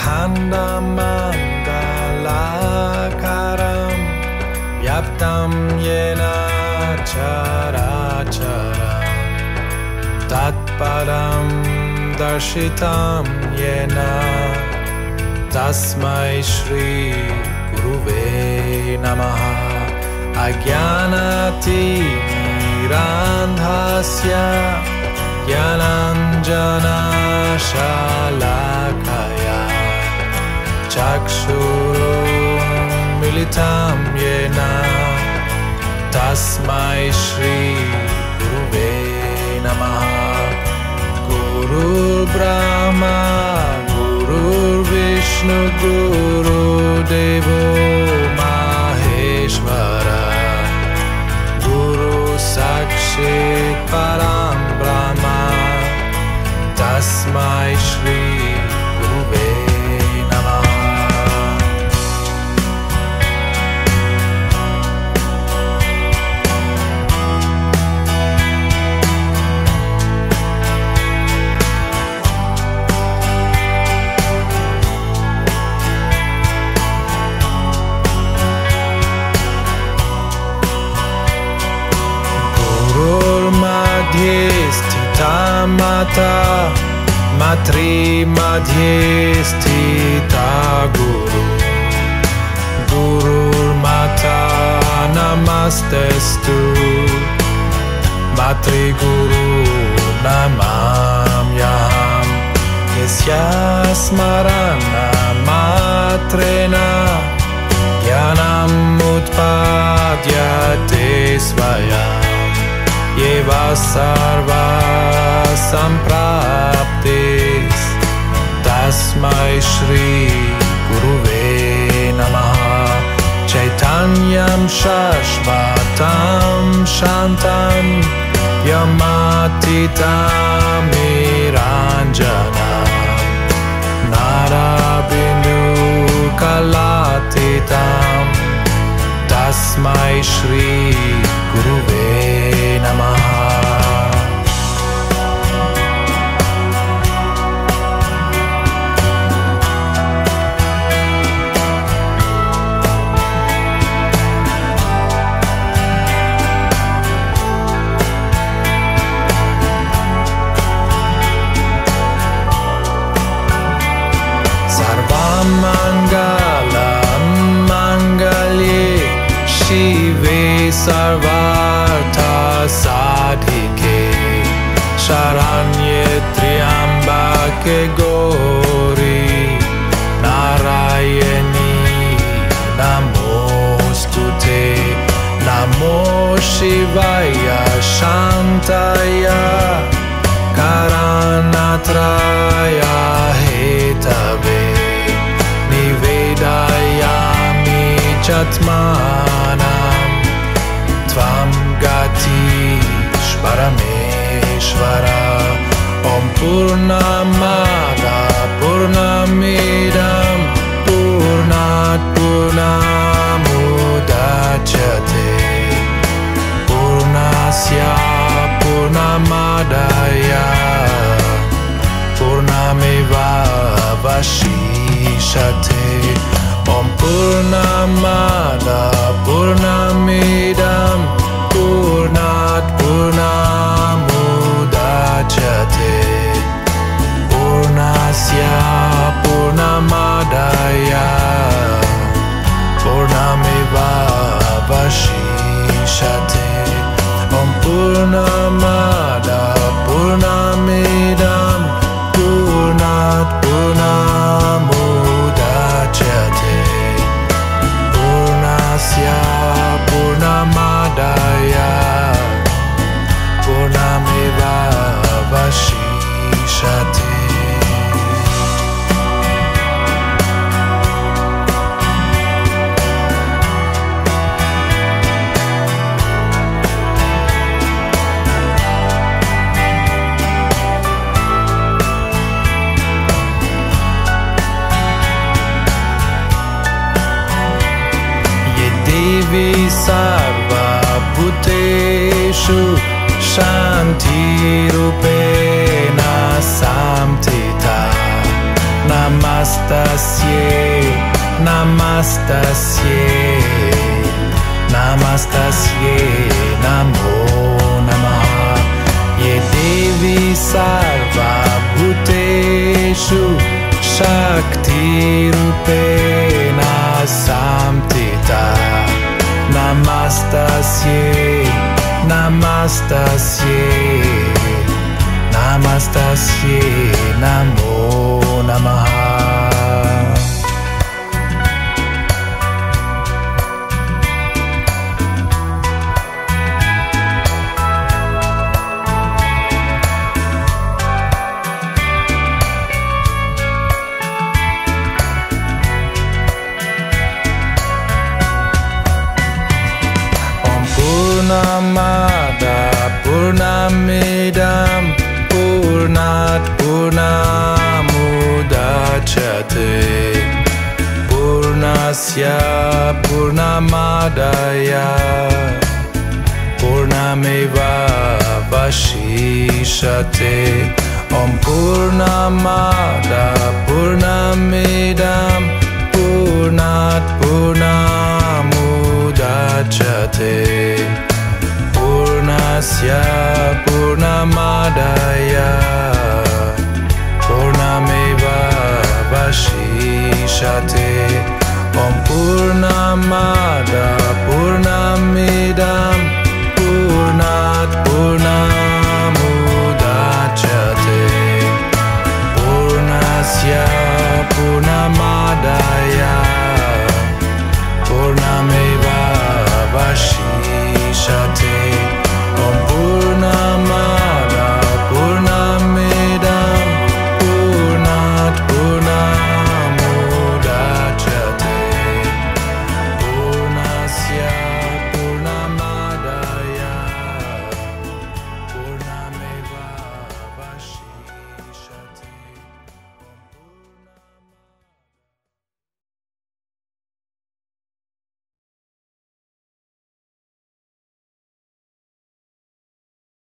Khandamandalakaram Vyaptam yena characharam Tatpadam darshitam yena Tasmai Shri Guruve Namaha Ajnanati Mirandhasya Jnananjana Shalakaya Chakshurum Militam Yena Tasmai Shri Guruve Namaha Gurur Brahma Gurur Vishnu Guru Devo Maheshwara Guru Sakshit Param Brahma Tasmai Shri Guruve Namaha Stita Mata Matri Madhye Stita Guru Gurur Mata Namastestu Matri Guru Namamyaham Yasya Smarana Matrena Jnanam Utpadyate Svayam Yeva sarva sampraptis Tasmai Shri Guruve Namaha Chaitanyam Shashvatam Shantam Yamatitam Niranjanam Narabindu Kalatitam Tasmai Shri Guruve Namaha Sarvam Mangalam Mangalye Shive Sarvartha Sadhike Sharanye Triambake Gauri Narayani Namostute Namo Shivaya Shantaya Karanatraya Hetave Nivedayami Chatmanam Tvam Gati Shvarameshvara Om Purnamada Purnamidam Purnat Purnamudachyate Purnasya Purnamadaya Purnameva Vashishate Om Purnamada Purnamidam Purnat Purnamudachyate Purnasya Purnamadaya Purnameva Vashishate Om Purnamada Purnamidam Purnat Purnamudachyate Purnasya Purnamadaya Purnameva Vashishate Sarva Bhuteshu Shanti Rupena Samtita Namaste Namastasye, Namastasye, Namastasye, Namo Namaha. Ye Devi Sarva Bhuteshu Shakti Rupena Samtita. Namastasye, Namastasye, Namastasye, Namo Namaha. Purnamada Purnamidam Purnat Purnamudachyate Purnasya Purnamadaya Purnameva Vashishate. Om Purnamada Purnamidam Purnat Purnamudachyate Purnasya Purnamadaya Purnameva Vashishate. Om Purnamada Purnamidam